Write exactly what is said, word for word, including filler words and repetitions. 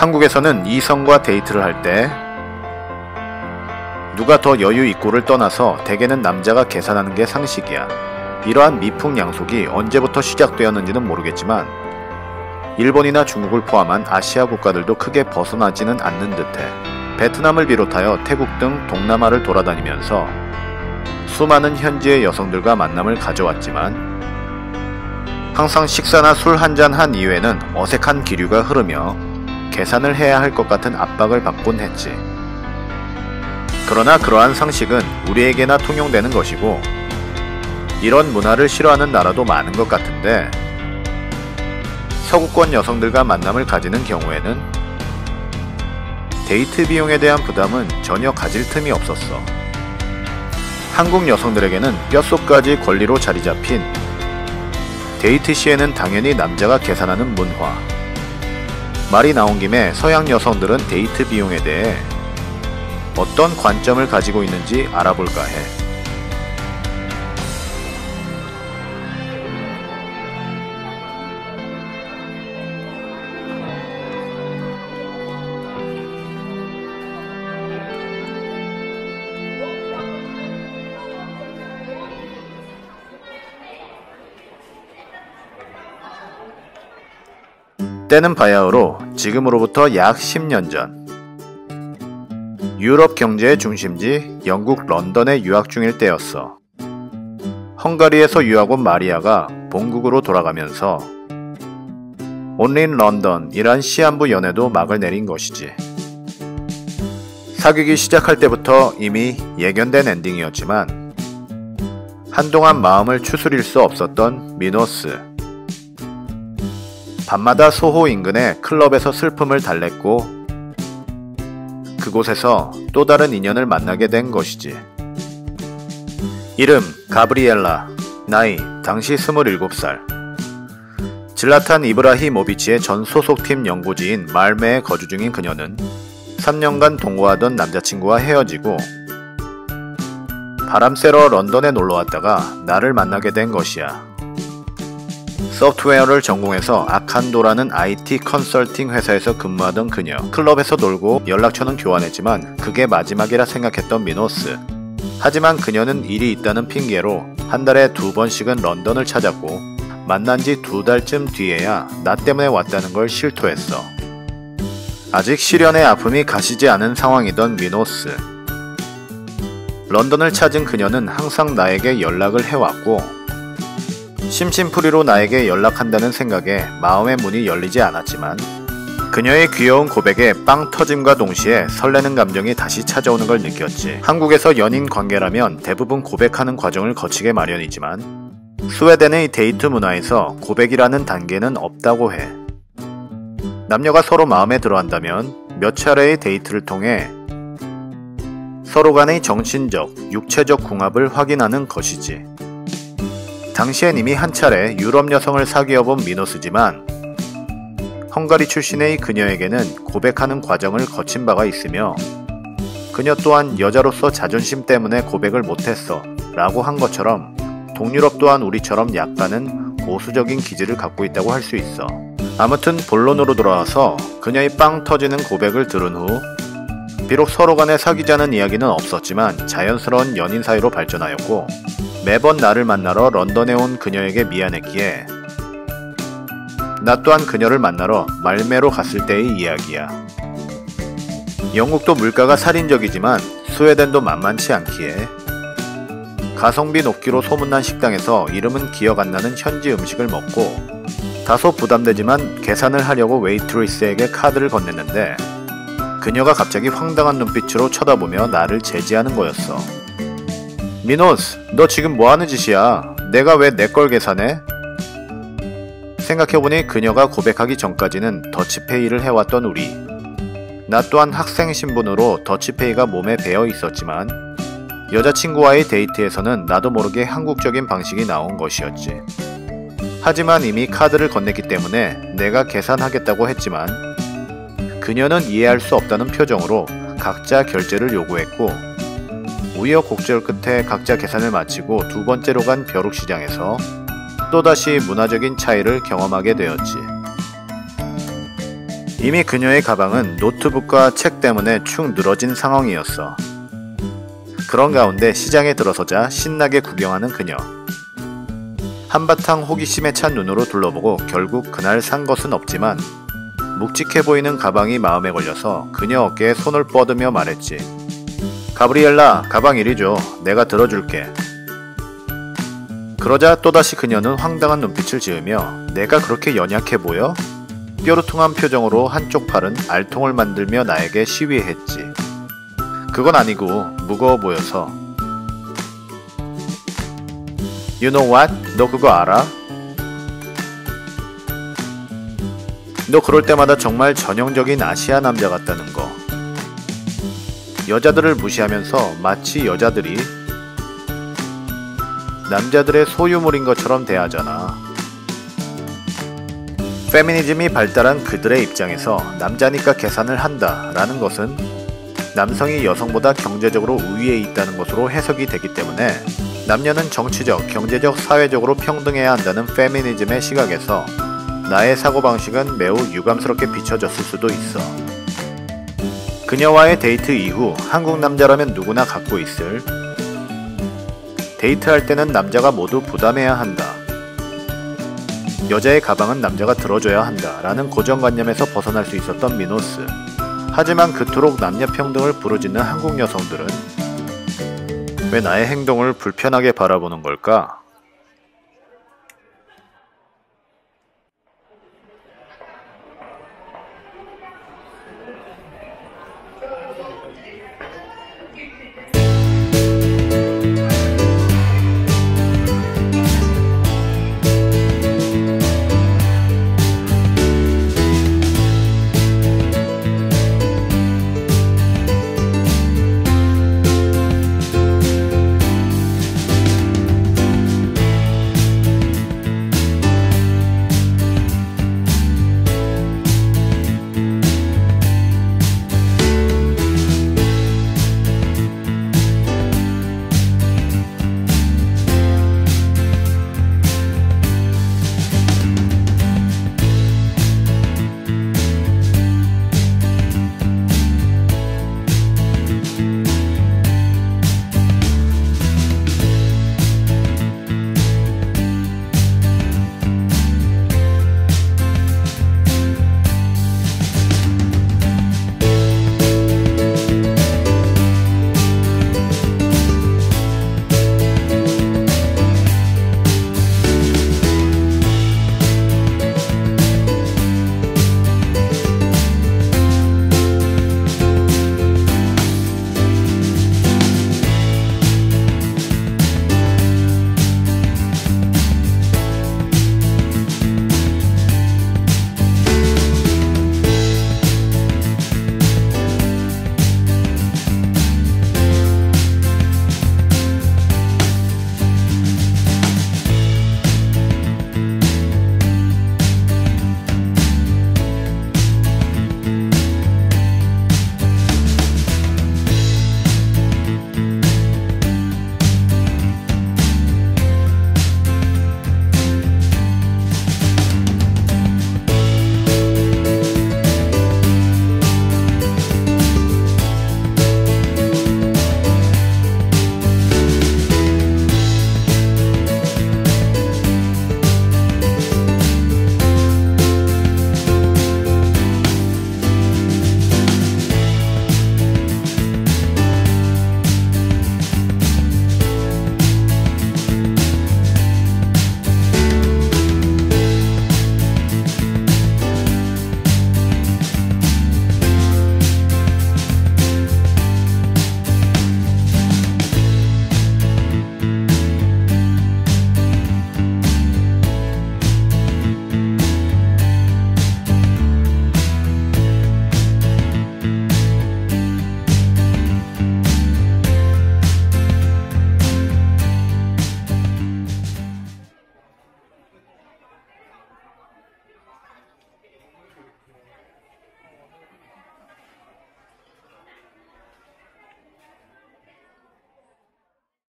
한국에서는 이성과 데이트를 할 때 누가 더 여유 있고를 떠나서 대개는 남자가 계산하는 게 상식이야. 이러한 미풍양속이 언제부터 시작되었는지는 모르겠지만 일본이나 중국을 포함한 아시아 국가들도 크게 벗어나지는 않는 듯해. 베트남을 비롯하여 태국 등 동남아를 돌아다니면서 수많은 현지의 여성들과 만남을 가져왔지만 항상 식사나 술 한잔 한 이후에는 어색한 기류가 흐르며 계산을 해야 할 것 같은 압박을 받곤 했지. 그러나 그러한 상식은 우리에게나 통용되는 것이고 이런 문화를 싫어하는 나라도 많은 것 같은데 서구권 여성들과 만남을 가지는 경우에는 데이트 비용에 대한 부담은 전혀 가질 틈이 없었어. 한국 여성들에게는 뼛속까지 권리로 자리 잡힌 데이트 시에는 당연히 남자가 계산하는 문화. 말이 나온 김에 서양 여성들은 데이트 비용에 대해 어떤 관점을 가지고 있는지 알아볼까 해. 때는 바야흐로 지금으로부터 약 십 년 전 유럽 경제의 중심지 영국 런던에 유학 중일 때였어. 헝가리에서 유학 온 마리아가 본국으로 돌아가면서 Only in London 이란 시한부 연애도 막을 내린 것이지. 사귀기 시작할 때부터 이미 예견된 엔딩이었지만 한동안 마음을 추스릴 수 없었던 미노스. 밤마다 소호 인근의 클럽에서 슬픔을 달랬고 그곳에서 또 다른 인연을 만나게 된 것이지. 이름 가브리엘라, 나이 당시 스물일곱 살. 질라탄 이브라히모비치의 전 소속팀 연고지인 말메에 거주 중인 그녀는 삼 년간 동거하던 남자친구와 헤어지고 바람 쐬러 런던에 놀러왔다가 나를 만나게 된 것이야. 소프트웨어를 전공해서 아칸도라는 아이티 컨설팅 회사에서 근무하던 그녀. 클럽에서 놀고 연락처는 교환했지만 그게 마지막이라 생각했던 미노스. 하지만 그녀는 일이 있다는 핑계로 한 달에 두 번씩은 런던을 찾았고 만난 지 두 달쯤 뒤에야 나 때문에 왔다는 걸 실토했어. 아직 시련의 아픔이 가시지 않은 상황이던 미노스. 런던을 찾은 그녀는 항상 나에게 연락을 해왔고 심심풀이로 나에게 연락한다는 생각에 마음의 문이 열리지 않았지만 그녀의 귀여운 고백에 빵 터짐과 동시에 설레는 감정이 다시 찾아오는 걸 느꼈지. 한국에서 연인 관계라면 대부분 고백하는 과정을 거치게 마련이지만 스웨덴의 데이트 문화에서 고백이라는 단계는 없다고 해. 남녀가 서로 마음에 들어한다면 몇 차례의 데이트를 통해 서로 간의 정신적, 육체적 궁합을 확인하는 것이지. 당시엔 이미 한 차례 유럽 여성을 사귀어본 미노스지만 헝가리 출신의 그녀에게는 고백하는 과정을 거친 바가 있으며 그녀 또한 여자로서 자존심 때문에 고백을 못했어 라고 한 것처럼 동유럽 또한 우리처럼 약간은 보수적인 기질을 갖고 있다고 할 수 있어. 아무튼 본론으로 돌아와서 그녀의 빵 터지는 고백을 들은 후 비록 서로 간에 사귀자는 이야기는 없었지만 자연스러운 연인 사이로 발전하였고 매번 나를 만나러 런던에 온 그녀에게 미안했기에 나 또한 그녀를 만나러 말메로 갔을 때의 이야기야. 영국도 물가가 살인적이지만 스웨덴도 만만치 않기에 가성비 높기로 소문난 식당에서 이름은 기억 안 나는 현지 음식을 먹고 다소 부담되지만 계산을 하려고 웨이트리스에게 카드를 건넸는데 그녀가 갑자기 황당한 눈빛으로 쳐다보며 나를 제지하는 거였어. 미노스, 너 지금 뭐하는 짓이야? 내가 왜 내 걸 계산해? 생각해보니 그녀가 고백하기 전까지는 더치페이를 해왔던 우리. 나 또한 학생 신분으로 더치페이가 몸에 배어 있었지만 여자친구와의 데이트에서는 나도 모르게 한국적인 방식이 나온 것이었지. 하지만 이미 카드를 건넸기 때문에 내가 계산하겠다고 했지만 그녀는 이해할 수 없다는 표정으로 각자 결제를 요구했고 우여곡절 끝에 각자 계산을 마치고 두 번째로 간 벼룩시장에서 또다시 문화적인 차이를 경험하게 되었지. 이미 그녀의 가방은 노트북과 책 때문에 축 늘어진 상황이었어. 그런 가운데 시장에 들어서자 신나게 구경하는 그녀. 한바탕 호기심에 찬 눈으로 둘러보고 결국 그날 산 것은 없지만 묵직해 보이는 가방이 마음에 걸려서 그녀 어깨에 손을 뻗으며 말했지. 가브리엘라, 가방 이리 줘. 내가 들어줄게. 그러자 또다시 그녀는 황당한 눈빛을 지으며 내가 그렇게 연약해 보여? 뾰루퉁한 표정으로 한쪽 팔은 알통을 만들며 나에게 시위했지. 그건 아니고 무거워 보여서. You know what? 너 그거 알아? 너 그럴 때마다 정말 전형적인 아시아 남자 같다는 거. 여자들을 무시하면서 마치 여자들이 남자들의 소유물인 것처럼 대하잖아. 페미니즘이 발달한 그들의 입장에서 남자니까 계산을 한다 라는 것은 남성이 여성보다 경제적으로 우위에 있다는 것으로 해석이 되기 때문에 남녀는 정치적, 경제적, 사회적으로 평등해야 한다는 페미니즘의 시각에서 나의 사고방식은 매우 유감스럽게 비춰졌을 수도 있어. 그녀와의 데이트 이후 한국 남자라면 누구나 갖고 있을 데이트할 때는 남자가 모두 부담해야 한다. 여자의 가방은 남자가 들어줘야 한다 라는 고정관념에서 벗어날 수 있었던 미노스. 하지만 그토록 남녀평등을 부르짖는 한국 여성들은 왜 나의 행동을 불편하게 바라보는 걸까?